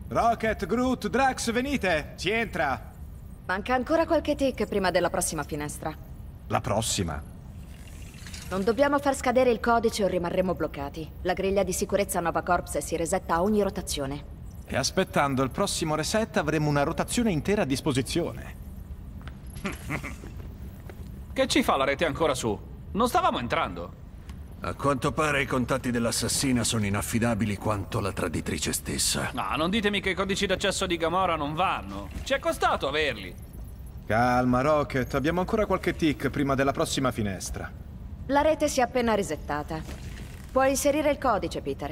Rocket, Groot, Drax, venite! Si entra! Manca ancora qualche tick prima della prossima finestra. La prossima? Non dobbiamo far scadere il codice o rimarremo bloccati. La griglia di sicurezza Nova Corps si resetta a ogni rotazione. E aspettando il prossimo reset avremo una rotazione intera a disposizione. Che ci fa la rete ancora su? Non stavamo entrando. A quanto pare i contatti dell'assassina sono inaffidabili quanto la traditrice stessa. No, non ditemi che i codici d'accesso di Gamora non vanno. Ci è costato averli. Calma, Rocket. Abbiamo ancora qualche tick prima della prossima finestra. La rete si è appena resettata. Puoi inserire il codice, Peter.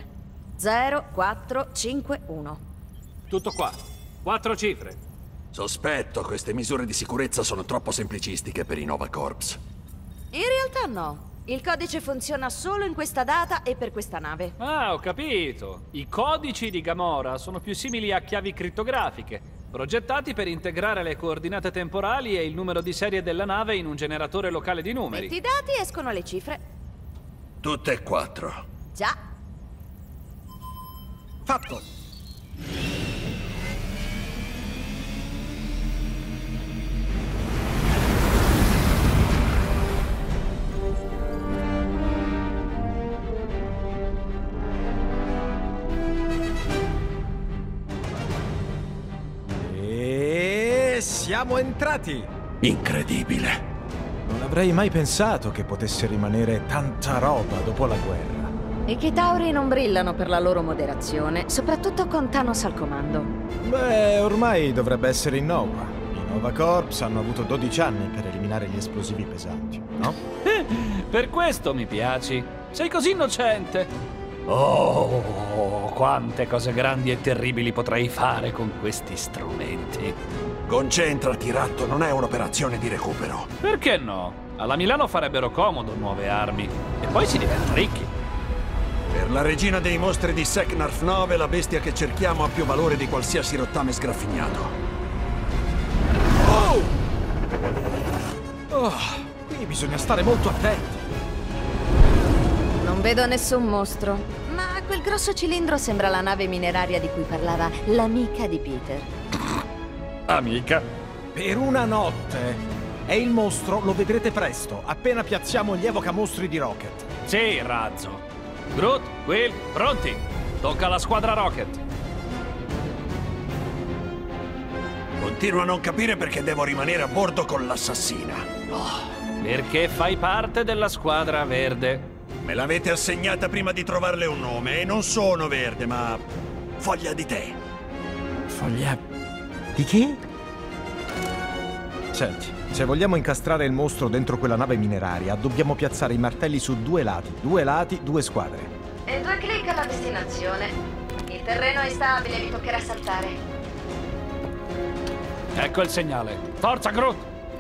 0451. Tutto qua. 4 cifre. Sospetto, queste misure di sicurezza sono troppo semplicistiche per i Nova Corps. In realtà no. Il codice funziona solo in questa data e per questa nave. Ah, ho capito. I codici di Gamora sono più simili a chiavi crittografiche, progettati per integrare le coordinate temporali e il numero di serie della nave in un generatore locale di numeri. Metti i dati e escono le cifre. Tutte e 4. Già. Fatto! Siamo entrati! Incredibile. Non avrei mai pensato che potesse rimanere tanta roba dopo la guerra. I Chitauri non brillano per la loro moderazione, soprattutto con Thanos al comando. Beh, ormai dovrebbe essere in Nova. I Nova Corps hanno avuto 12 anni per eliminare gli esplosivi pesanti, no? Per questo mi piaci. Sei così innocente. Oh, quante cose grandi e terribili potrei fare con questi strumenti. Concentrati, ratto, non è un'operazione di recupero. Perché no? Alla Milano farebbero comodo nuove armi. E poi si diventa ricchi. Per la regina dei mostri di Seknarf 9, la bestia che cerchiamo ha più valore di qualsiasi rottame sgraffignato. Oh! Oh, qui bisogna stare molto attenti. Non vedo nessun mostro, ma quel grosso cilindro sembra la nave mineraria di cui parlava l'amica di Peter. Amica? Per una notte. E il mostro lo vedrete presto, appena piazziamo gli evocamostri di Rocket. Sì, razzo. Groot, Will, pronti? Tocca alla squadra Rocket. Continuo a non capire perché devo rimanere a bordo con l'assassina. Perché fai parte della squadra verde. Me l'avete assegnata prima di trovarle un nome e non sono verde, ma foglia di tè. Foglia... di che? Senti, se vogliamo incastrare il mostro dentro quella nave mineraria, dobbiamo piazzare i martelli su 2 lati, 2 lati, 2 squadre. E 2 clic alla destinazione. Il terreno è instabile, vi toccherà saltare. Ecco il segnale. Forza, Groot!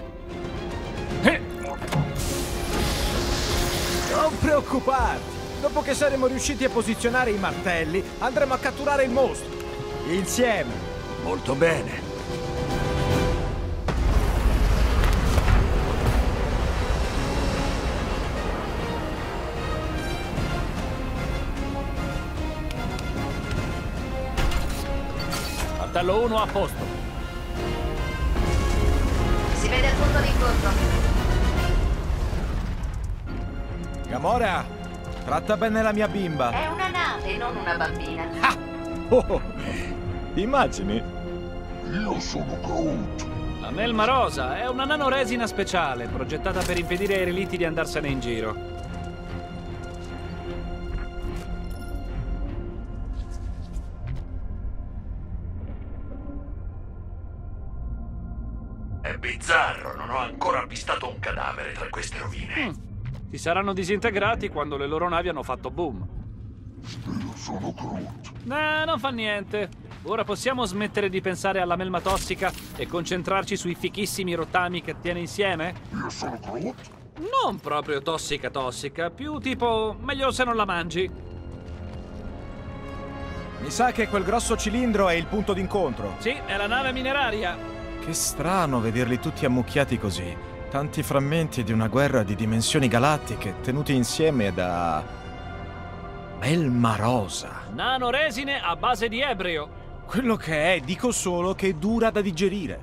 Non preoccuparti! Dopo che saremo riusciti a posizionare i martelli, andremo a catturare il mostro. Insieme. Molto bene. Martello 1 a posto. Si vede il punto d'incontro. Gamora, tratta bene la mia bimba. È una nave, non una bambina. Ah! Oh, immagini? Io sono Groot. La melma rosa è una nanoresina speciale, progettata per impedire ai relitti di andarsene in giro. È bizzarro, non ho ancora avvistato un cadavere tra queste rovine. Si saranno disintegrati quando le loro navi hanno fatto boom. Io sono Groot. Non fa niente. Ora possiamo smettere di pensare alla melma tossica e concentrarci sui fichissimi rottami che tiene insieme? Io sono Groot? Non proprio tossica tossica, più tipo meglio se non la mangi. Mi sa che quel grosso cilindro è il punto d'incontro. Sì, è la nave mineraria. Che strano vederli tutti ammucchiati così. Tanti frammenti di una guerra di dimensioni galattiche tenuti insieme da... melma rosa. Nanoresine a base di ebrio. Quello che è, dico solo che è dura da digerire.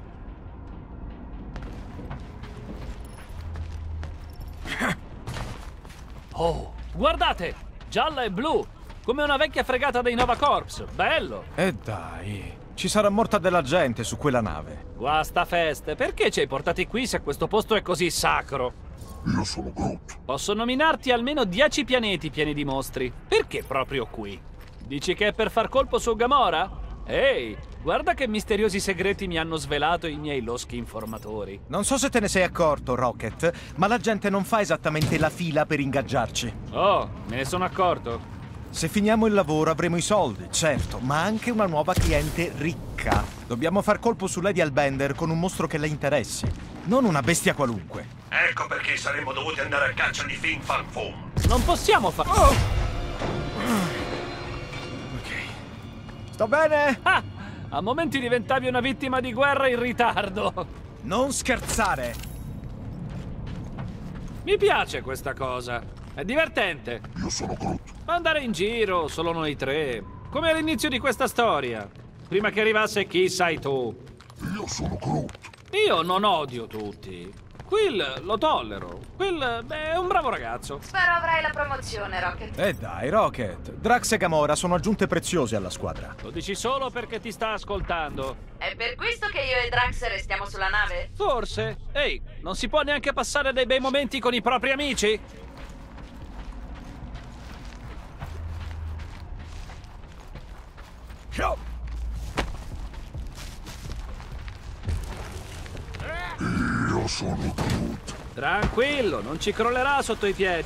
Oh, guardate! Gialla e blu! Come una vecchia fregata dei Nova Corps. Bello! E dai, ci sarà morta della gente su quella nave. Guasta feste, perché ci hai portati qui se questo posto è così sacro? Io sono Groot. Posso nominarti almeno 10 pianeti pieni di mostri. Perché proprio qui? Dici che è per far colpo su Gamora? Ehi, guarda che misteriosi segreti mi hanno svelato i miei loschi informatori. Non so se te ne sei accorto, Rocket, ma la gente non fa esattamente la fila per ingaggiarci. Oh, me ne sono accorto. Se finiamo il lavoro avremo i soldi, certo, ma anche una nuova cliente ricca. Dobbiamo far colpo su Lady Albender con un mostro che le interessi, non una bestia qualunque. Ecco perché saremmo dovuti andare a caccia di Fin Fan Foom. Non possiamo fare... Ok. Sto bene? Ah! A momenti diventavi una vittima di guerra in ritardo. Non scherzare! Mi piace questa cosa. È divertente. Io sono Groot. Andare in giro, solo noi tre. Come all'inizio di questa storia. Prima che arrivasse chi sai tu. Io sono Groot. Io non odio tutti. Quill lo tollero. Quill è un bravo ragazzo. Spero avrai la promozione, Rocket. Dai, Rocket. Drax e Gamora sono aggiunte preziose alla squadra. Lo dici solo perché ti sta ascoltando. È per questo che io e Drax restiamo sulla nave? Forse. Ehi, non si può neanche passare dei bei momenti con i propri amici? Io sono Groot. Tranquillo, non ci crollerà sotto i piedi.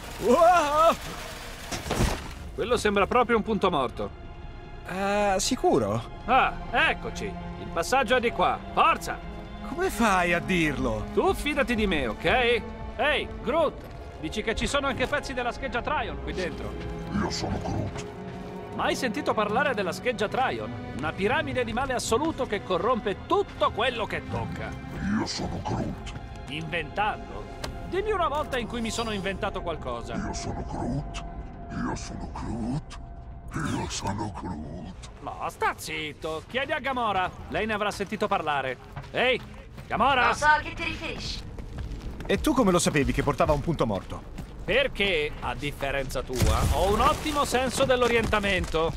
Quello sembra proprio un punto morto. Sicuro? Ah, eccoci. Il passaggio è di qua. Forza! Come fai a dirlo? Tu fidati di me, ok? Ehi, Groot! Dici che ci sono anche pezzi della scheggia Tryon qui dentro. Io sono Groot. Mai sentito parlare della scheggia Tryon? Una piramide di male assoluto che corrompe tutto quello che tocca. Io sono Groot. Inventando? Dimmi una volta in cui mi sono inventato qualcosa. Io sono Groot. Io sono Groot. Io sono Groot. No, sta zitto. Chiedi a Gamora. Lei ne avrà sentito parlare. Ehi, Gamora! Non so a che ti riferisci. E tu come lo sapevi che portava un punto morto? Perché, a differenza tua, ho un ottimo senso dell'orientamento.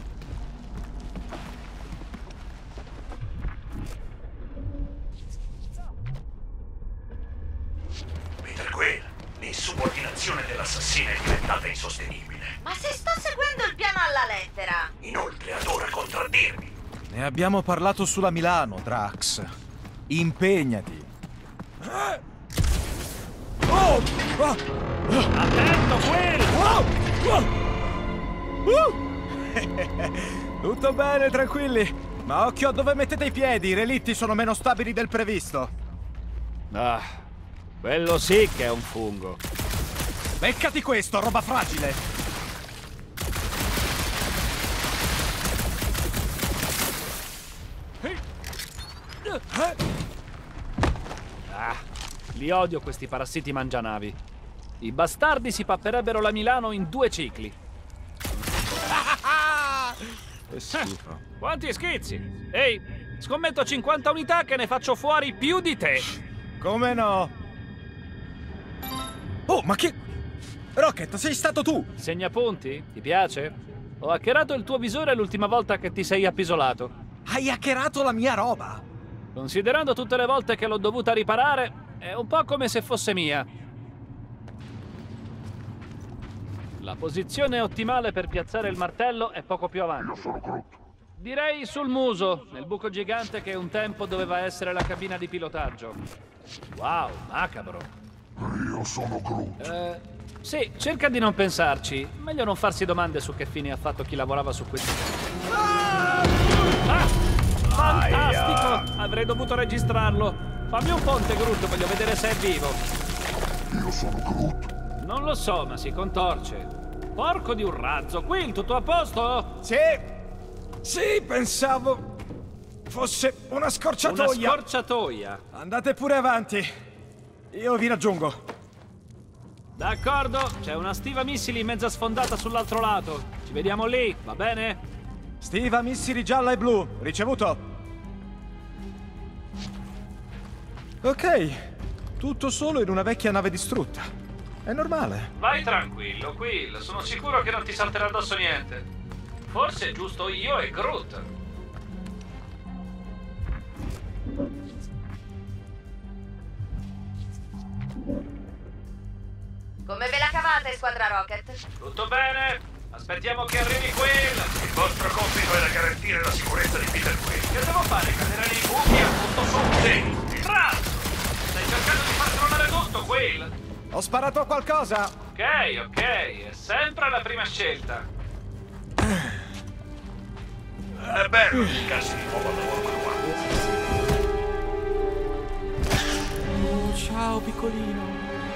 Peter Quill, l'insubordinazione dell'assassina è diventata insostenibile. Ma se sto seguendo il piano alla lettera! Inoltre adora contraddirmi. Ne abbiamo parlato sulla Milano, Drax. Impegnati. Attento, Quill! Tutto bene, tranquilli. Ma occhio a dove mettete i piedi, i relitti sono meno stabili del previsto. Ah, quello sì che è un fungo. Beccati questo, roba fragile. Ah, li odio questi parassiti mangianavi. I bastardi si papperebbero la Milano in 2 cicli. Che schifo. Quanti schizzi! Ehi, scommetto 50 unità che ne faccio fuori più di te. Come no? Oh, ma che... Rocket, sei stato tu! Segnapunti? Ti piace? Ho hackerato il tuo visore l'ultima volta che ti sei appisolato. Hai hackerato la mia roba! Considerando tutte le volte che l'ho dovuta riparare, è un po' come se fosse mia. La posizione ottimale per piazzare il martello è poco più avanti. Io sono Groot. Direi sul muso, nel buco gigante che un tempo doveva essere la cabina di pilotaggio. Wow, macabro. Io sono Groot. Sì, cerca di non pensarci. Meglio non farsi domande su che fine ha fatto chi lavorava su questo. Ah! Fantastico! Avrei dovuto registrarlo. Fammi un ponte, Groot, voglio vedere se è vivo. Io sono Groot. Non lo so, ma si contorce. Porco di un razzo, Quill, tutto a posto? Sì, pensavo fosse una scorciatoia. Una scorciatoia. Andate pure avanti. Io vi raggiungo. D'accordo, c'è una stiva missili mezza sfondata sull'altro lato. Ci vediamo lì, va bene? Stiva, missili gialla e blu. Ricevuto. Ok. Tutto solo in una vecchia nave distrutta. È normale. Vai tranquillo, Quill. Sono sicuro che non ti salterà addosso niente. Forse giusto io e Groot. Come ve la cavate, squadra Rocket? Tutto bene? Aspettiamo che arrivi Quill. Il vostro compito è da garantire la sicurezza di Peter Quill. Che devo fare? Cadere nei buchi appunto su? Sì. Trazzo! Stai cercando di far tronare tutto, Quill? Ho sparato a qualcosa. Ok, è sempre la prima scelta. È bello dedicarsi di nuovo al lavoro manuale. Oh, ciao, piccolino.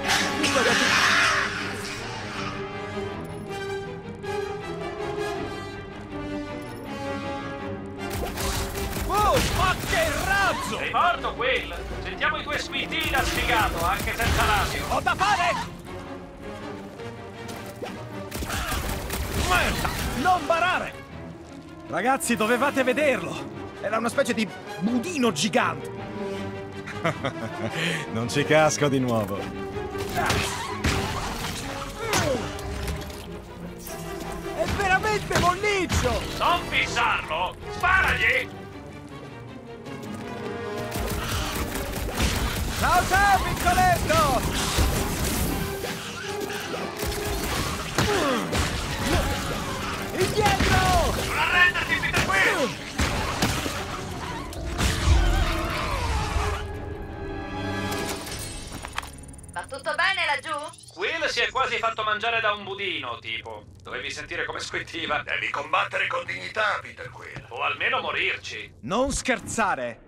Oh, ma che razzo! Sei morto, Quill? Sentiamo i tuoi squintini da sfigato, anche senza radio. Ho da fare! Merda! Non barare! Ragazzi, dovevate vederlo! Era una specie di budino gigante! Non ci casco di nuovo. È veramente molliccio! Non fissarlo! Sparagli! Ciao ciao, piccoletto! Indietro! Non arrenderti, Peter Quill! Va tutto bene laggiù? Quill si è quasi fatto mangiare da un budino, tipo. Dovevi sentire come squittiva. Devi combattere con dignità, Peter Quill. O almeno morirci. Non scherzare!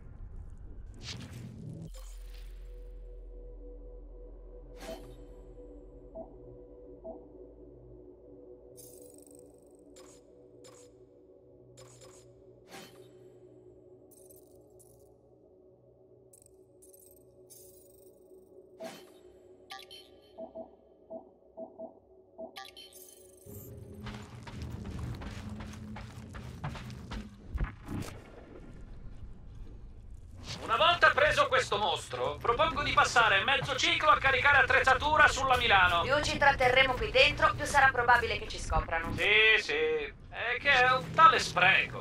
Una volta preso questo mostro, propongo di passare mezzo ciclo a caricare attrezzatura sulla Milano. Più ci tratterremo qui dentro, più sarà probabile che ci scoprano. Sì, è che è un tale spreco.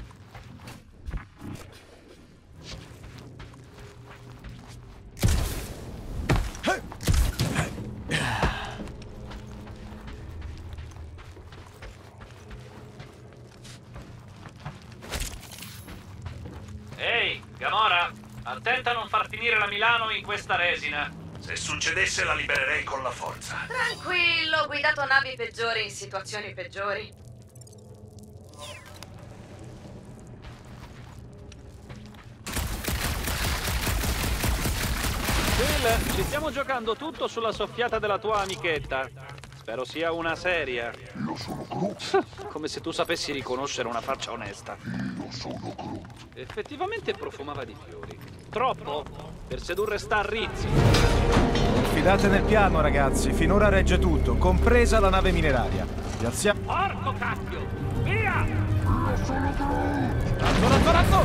Ehi, Gamora, attenta a non far finire la Milano in questa resina. Se succedesse la libererei con la forza. Tranquillo, ho guidato navi peggiori in situazioni peggiori. Quill, ci stiamo giocando tutto sulla soffiata della tua amichetta. Spero sia una seria. Io sono Groot. Come se tu sapessi riconoscere una faccia onesta. Io sono Groot. Effettivamente profumava di fiori. Troppo? Per sedurre sta Rizzi. Fidate nel piano, ragazzi. Finora regge tutto, compresa la nave mineraria. Piazziamo... Porco cacchio! Via! Razzo!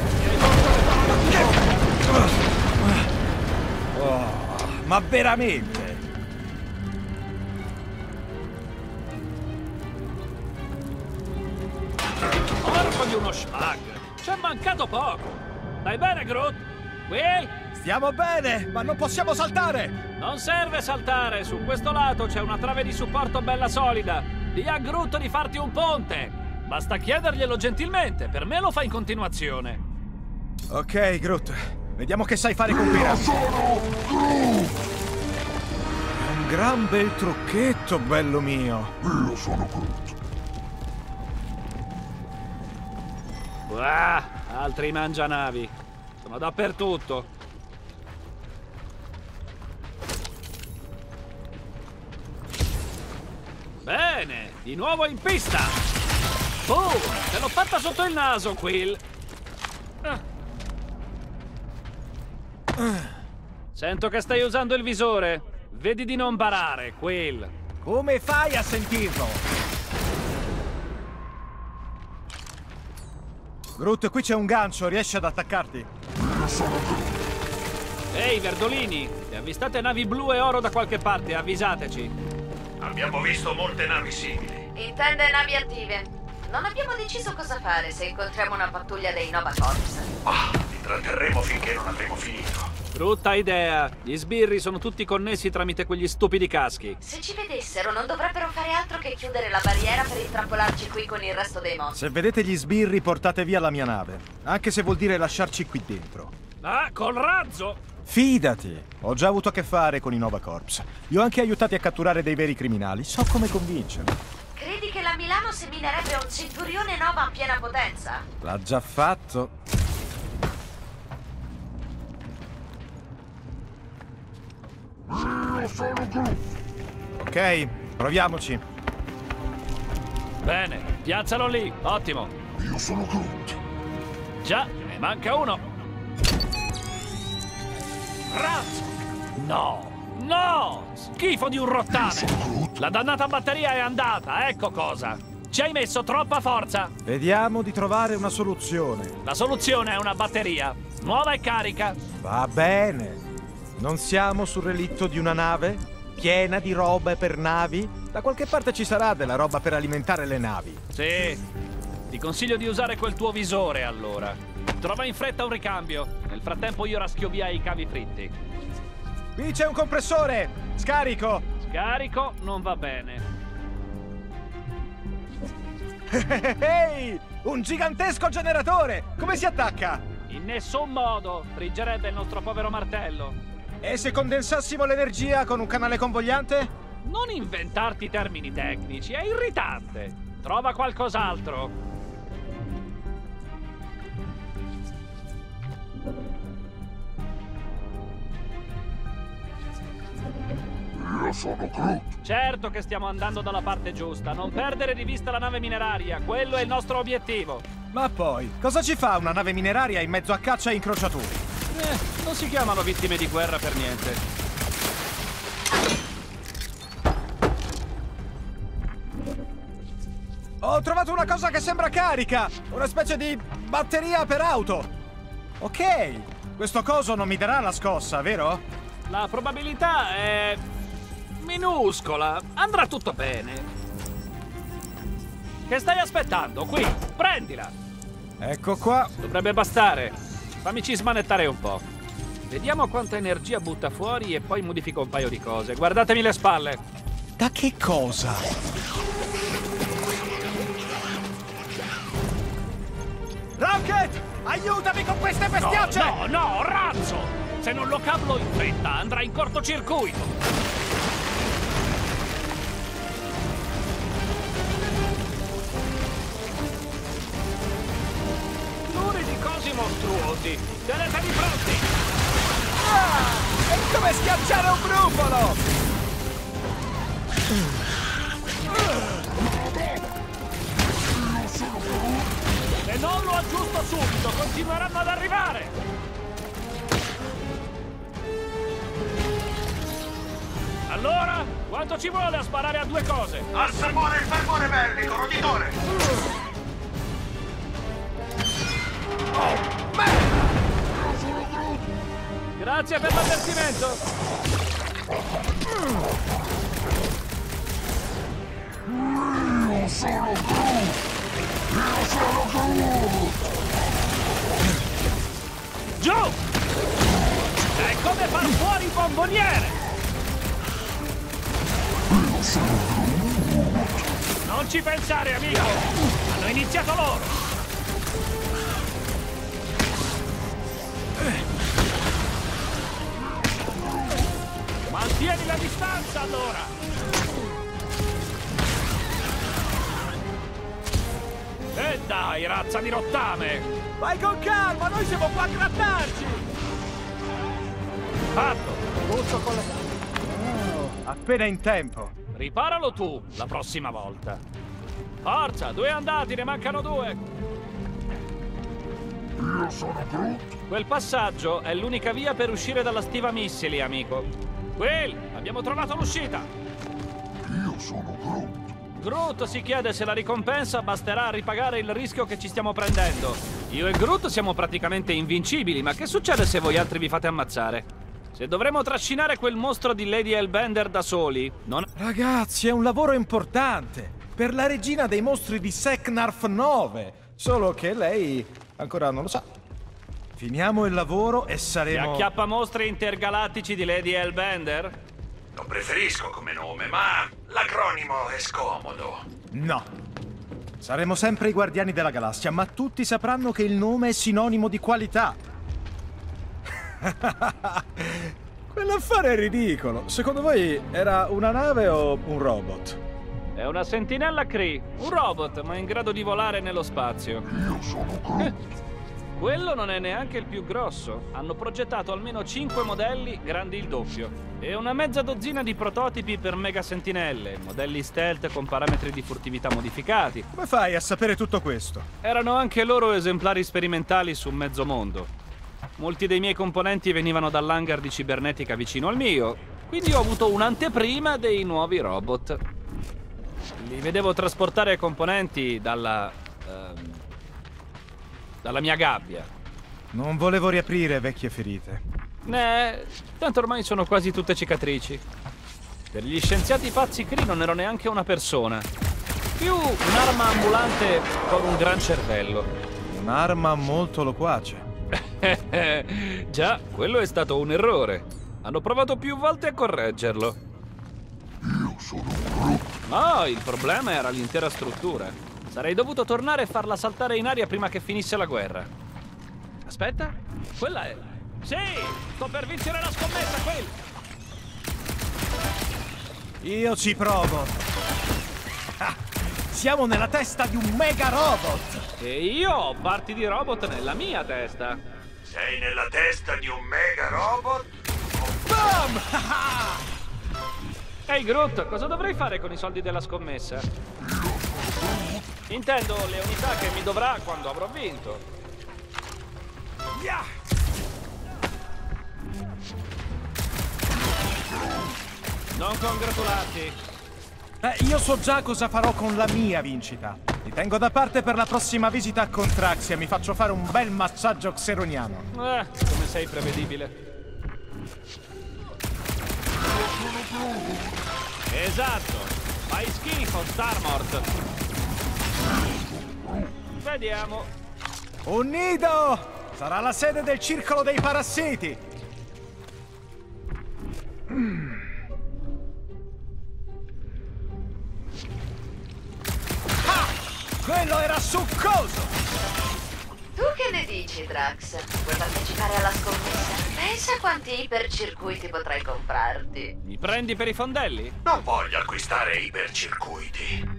Oh, ma veramente? Porco di uno schmag! Ci è mancato poco! Stai bene, Groot? Qui? Stiamo bene, ma non possiamo saltare! Non serve saltare, su questo lato c'è una trave di supporto bella solida. Dì a Groot di farti un ponte. Basta chiederglielo gentilmente, per me lo fa in continuazione. Ok, Groot. Vediamo che sai fare con Pira. Sono Groot. È un gran bel trucchetto, bello mio. Io sono Groot. Altri mangianavi. Sono dappertutto. Bene, di nuovo in pista. Boom, te l'ho fatta sotto il naso, Quill. Sento che stai usando il visore. Vedi di non barare, Quill. Come fai a sentirlo? Groot, qui c'è un gancio, riesci ad attaccarti? Io sono Groot. Ehi, verdolini! Se avvistate navi blu e oro da qualche parte, avvisateci. Abbiamo visto molte navi simili. Intende navi attive. Non abbiamo deciso cosa fare se incontriamo una pattuglia dei Nova Corps. Li tratterremo finché non avremo finito. Brutta idea. Gli sbirri sono tutti connessi tramite quegli stupidi caschi. Se ci vedessero non dovrebbero fare altro che chiudere la barriera per intrappolarci qui con il resto dei mostri. Se vedete gli sbirri, portate via la mia nave. Anche se vuol dire lasciarci qui dentro. Ah, col razzo! Fidati, ho già avuto a che fare con i Nova Corps. Li ho anche aiutati a catturare dei veri criminali. So come convincerli. Credi che la Milano seminerebbe un centurione Nova a piena potenza? L'ha già fatto. Io sono Groot. Ok, proviamoci. Bene, piazzalo lì. Ottimo. Io sono Groot. Già, ne manca uno. Razzo! No! No! Schifo di un rottame! La dannata batteria è andata, ecco cosa! Ci hai messo troppa forza! Vediamo di trovare una soluzione. La soluzione è una batteria, nuova e carica. Va bene. Non siamo sul relitto di una nave? Piena di robe per navi? Da qualche parte ci sarà della roba per alimentare le navi. Sì, ti consiglio di usare quel tuo visore allora. Trova in fretta un ricambio. Nel frattempo io raschio via i cavi fritti. Qui c'è un compressore! Scarico! Scarico non va bene. Ehi! Un gigantesco generatore! Come si attacca? In nessun modo friggerebbe il nostro povero martello. E se condensassimo l'energia con un canale convogliante? Non inventarti termini tecnici, è irritante. Trova qualcos'altro. Io sono Groot. Certo che stiamo andando dalla parte giusta. Non perdere di vista la nave mineraria. Quello è il nostro obiettivo. Ma poi, cosa ci fa una nave mineraria in mezzo a caccia e incrociatori? Non si chiamano vittime di guerra per niente. Ho trovato una cosa che sembra carica! Una specie di batteria per auto! Ok, questo coso non mi darà la scossa, vero? La probabilità è minuscola. Andrà tutto bene. Che stai aspettando? Qui, prendila. Ecco qua. Dovrebbe bastare. Fammici smanettare un po'. Vediamo quanta energia butta fuori e poi modifico un paio di cose. Guardatemi le spalle. Da che cosa? Rocket! Aiutami con queste bestiacce! No, razzo! Se non lo cablo in fretta, andrà in cortocircuito. Nuri di cosi mostruosi. Tenetevi pronti! È come schiacciare un brufolo! Se non lo aggiusto subito, continueranno ad arrivare! Allora, quanto ci vuole a sparare a due cose? Al sermone il fervore bellico, roditore! Grazie per l'avvertimento! Io sono Groot. Io sono Groot. Giù! È come far fuori il bomboniere! Io sono Groot. Non ci pensare, amico! Hanno iniziato loro! Mantieni la distanza, allora! E dai, razza di rottame! Vai con calma, noi siamo qua a grattarci! Fatto! Tutto collegato. Appena in tempo. Riparalo tu la prossima volta. Forza, 2 andati, ne mancano 2. Io sono Groot. Quel passaggio è l'unica via per uscire dalla stiva missili, amico. Will, abbiamo trovato l'uscita. Io sono Groot. Groot si chiede se la ricompensa basterà a ripagare il rischio che ci stiamo prendendo. Io e Groot siamo praticamente invincibili, ma che succede se voi altri vi fate ammazzare? Se dovremo trascinare quel mostro di Lady Hellbender da soli, non... Ragazzi, è un lavoro importante. Per la regina dei mostri di Seknarf 9. Solo che lei ancora non lo sa. Finiamo il lavoro e Gli saremo... acchiappamostri intergalattici di Lady Hellbender? Lo preferisco come nome, ma l'acronimo è scomodo. No. Saremo sempre i guardiani della galassia, ma tutti sapranno che il nome è sinonimo di qualità. Quell'affare è ridicolo. Secondo voi era una nave o un robot? È una sentinella Kree, un robot, ma in grado di volare nello spazio. Io sono Groot. Quello non è neanche il più grosso. Hanno progettato almeno 5 modelli grandi il doppio e una mezza dozzina di prototipi per mega sentinelle, modelli stealth con parametri di furtività modificati. Come fai a sapere tutto questo? Erano anche loro esemplari sperimentali su mezzo mondo. Molti dei miei componenti venivano dall'hangar di cibernetica vicino al mio, quindi ho avuto un'anteprima dei nuovi robot. Li vedevo trasportare componenti dalla mia gabbia. Non volevo riaprire vecchie ferite. Tanto ormai sono quasi tutte cicatrici. Per gli scienziati pazzi Kree non ero neanche una persona. Più un'arma ambulante con un gran cervello. Un'arma molto loquace. Già, quello è stato un errore. Hanno provato più volte a correggerlo. Io sono Groot. No, il problema era l'intera struttura. Sarei dovuto tornare e farla saltare in aria prima che finisse la guerra. Aspetta, quella è... Sì, sto per vincere la scommessa, Quill! Io ci provo. Ah, siamo nella testa di un mega robot. E io ho parti di robot nella mia testa. Sei nella testa di un mega robot? Bam! Ehi Groot, cosa dovrei fare con i soldi della scommessa? Intendo le unità che mi dovrà quando avrò vinto. Yeah! Non congratularti. Io so già cosa farò con la mia vincita. Li tengo da parte per la prossima visita a Contraxia. Mi faccio fare un bel massaggio xeroniano. Come sei prevedibile. Esatto. Fai schifo, Starmort. Vediamo. Un nido! Sarà la sede del circolo dei parassiti. Ah! Quello era succoso! Tu che ne dici, Drax? Vuoi partecipare alla scommessa? Pensa a quanti ipercircuiti potrai comprarti. Mi prendi per i fondelli? Non voglio acquistare ipercircuiti.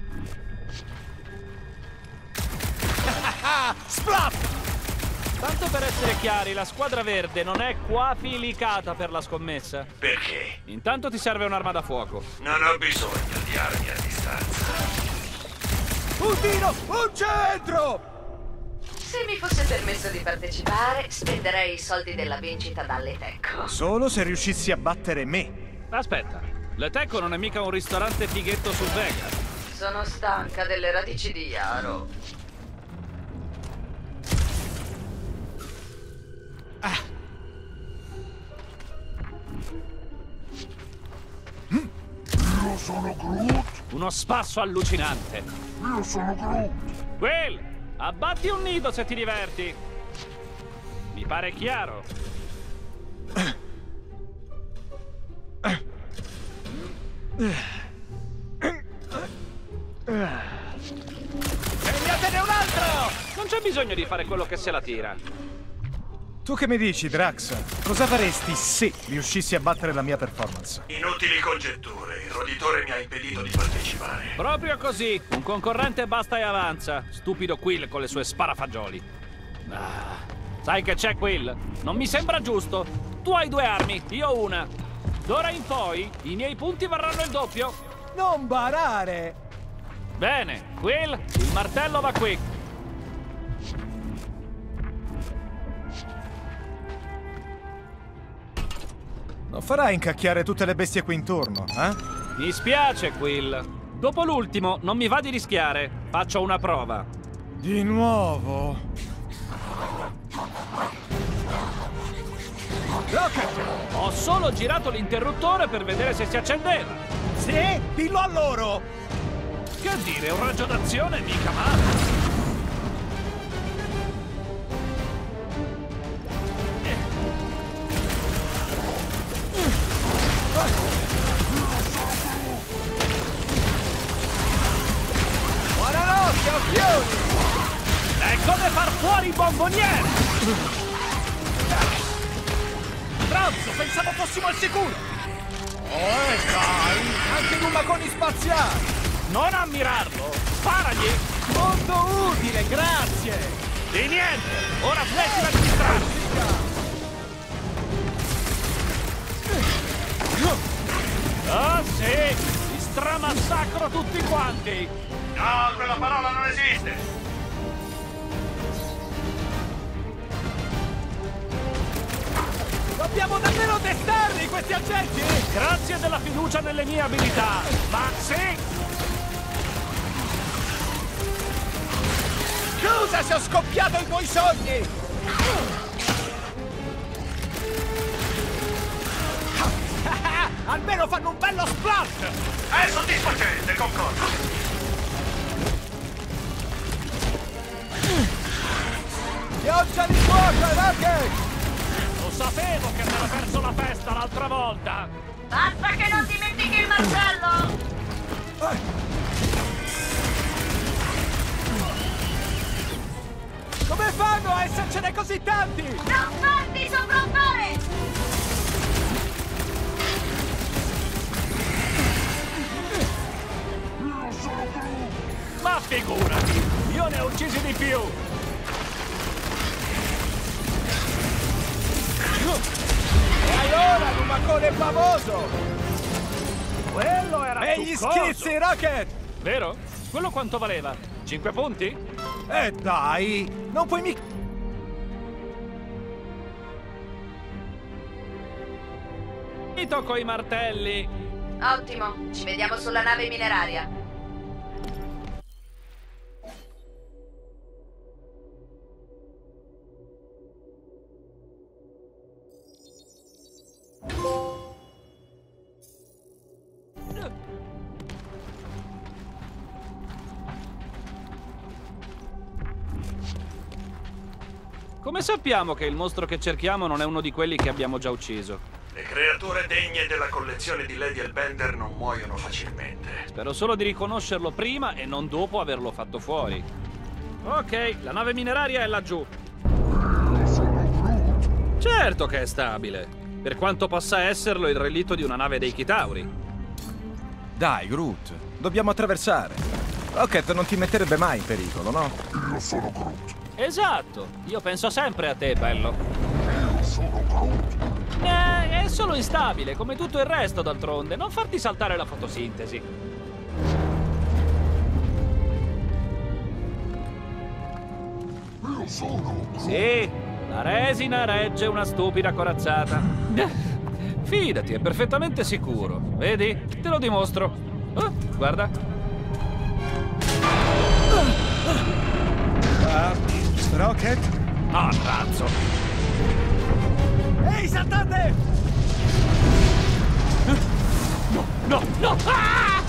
Splat! Tanto per essere chiari, la squadra verde non è quafilicata per la scommessa. Perché? Intanto ti serve un'arma da fuoco. Non ho bisogno di armi a distanza. Un tiro! Un centro! Se mi fosse permesso di partecipare, spenderei i soldi della vincita dalle Tecco. Solo se riuscissi a battere me. Aspetta, l'Etecco non è mica un ristorante fighetto sul Vegas. Sono stanca delle radici di Yaro. Io sono Groot. Uno spasso allucinante. Io sono Groot. Quill, abbatti un nido se ti diverti. Mi pare chiaro. Segnatene un altro! Non c'è bisogno di fare quello che se la tira. Tu che mi dici, Drax? Cosa faresti se riuscissi a battere la mia performance? Inutili congetture. Il roditore mi ha impedito di partecipare. Proprio così. Un concorrente basta e avanza. Stupido Quill con le sue sparafagioli. Sai che c'è, Quill? Non mi sembra giusto. Tu hai 2 armi, io una. D'ora in poi i miei punti varranno il doppio. Non barare! Bene, Quill, il martello va qui. Non farai incacchiare tutte le bestie qui intorno, eh? Mi spiace, Quill. Dopo l'ultimo, non mi va di rischiare. Faccio una prova. Di nuovo? Rocket! Ho solo girato l'interruttore per vedere se si accendeva. Sì? Dillo a loro! Che dire, un raggio d'azione mica male. Buonanotte, occhioni! È come far fuori i bombonieri! Stronzo, pensavo fossimo al sicuro! Dai! Anche i lumaconi spaziali! Non ammirarlo! Sparagli! Molto utile, grazie! Di niente! Ora smettila di distrarti! Ah sì! Li stramassacro tutti quanti! No, quella parola non esiste! Dobbiamo davvero testarli questi agenti! Grazie della fiducia nelle mie abilità! Ma sì! Scusa se ho scoppiato i tuoi sogni! Almeno fanno un bello splat! È soddisfacente, concordo! Pioggia di fuoco, Rocket! Lo sapevo che aveva perso la festa l'altra volta! Basta che non dimentichi il martello! Come fanno a essercene così tanti? Non farti sopraffare! Ma figurati! Io ne ho uccisi di più! E allora, lumacone famoso! Quello era E gli succoso. schizzi, Rocket! Vero? Quello quanto valeva? 5 punti? Dai! Non puoi mica... Finito coi martelli! Ottimo, ci vediamo sulla nave mineraria. Come sappiamo che il mostro che cerchiamo non è uno di quelli che abbiamo già ucciso? Le creature degne della collezione di Lady Elbender non muoiono facilmente. Spero solo di riconoscerlo prima e non dopo averlo fatto fuori. Ok, la nave mineraria è laggiù. Certo che è stabile. Per quanto possa esserlo il relitto di una nave dei Chitauri. Dai, Groot, dobbiamo attraversare. Rocket non ti metterebbe mai in pericolo, no? Io sono Groot. Esatto, io penso sempre a te, bello. Io sono Groot. È solo instabile, come tutto il resto d'altronde. Non farti saltare la fotosintesi. Io sono Groot. Sì, la resina regge una stupida corazzata. Fidati, è perfettamente sicuro. Vedi? Te lo dimostro. Guarda. Rocket? Ah, razzo. Ehi, saltate! No, no, no! Ah!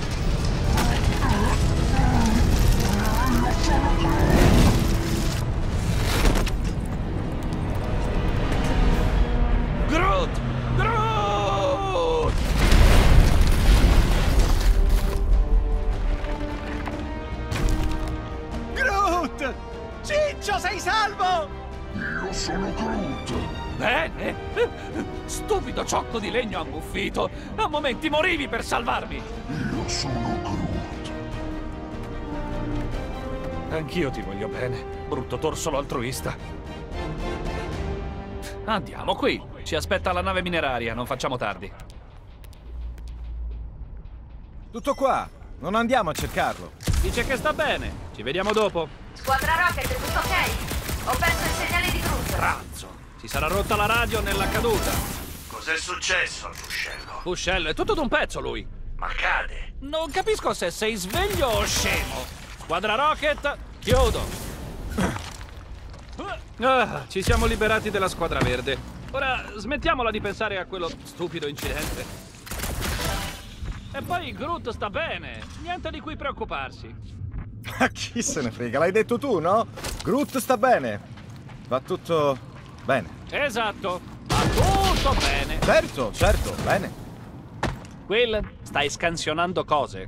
Groot! Groot! Groot! Ciccio, sei salvo! Io sono Groot. Bene! Stupido ciocco di legno ammuffito! A momenti morivi per salvarmi! Io sono Groot. Anch'io ti voglio bene, brutto torsolo altruista. Andiamo qui. Ci aspetta la nave mineraria, non facciamo tardi. Tutto qua. Non andiamo a cercarlo. Dice che sta bene. Ci vediamo dopo. Squadra Rocket, tutto ok? Ho perso il segnale di Groot. Razzo! Si sarà rotta la radio nella caduta. Cos'è successo al fuscello? Fuscello, è tutto d'un pezzo lui. Ma cade! Non capisco se sei sveglio o scemo. Squadra Rocket, chiudo. Ci siamo liberati della squadra verde. Ora smettiamola di pensare a quello stupido incidente. E poi Groot sta bene, niente di cui preoccuparsi. Ma chi se ne frega, l'hai detto tu, no? Groot sta bene. Va tutto bene. Esatto, va tutto bene. Certo, bene. Quill, stai scansionando cose.